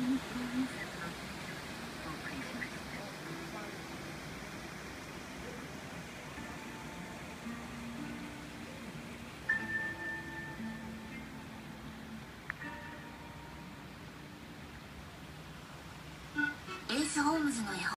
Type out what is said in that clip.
エースホームズの絵本